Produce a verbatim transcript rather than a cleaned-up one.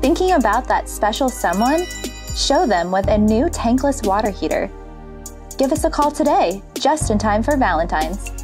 Thinking about that special someone? Show them with a new tankless water heater. Give us a call today, just in time for Valentine's.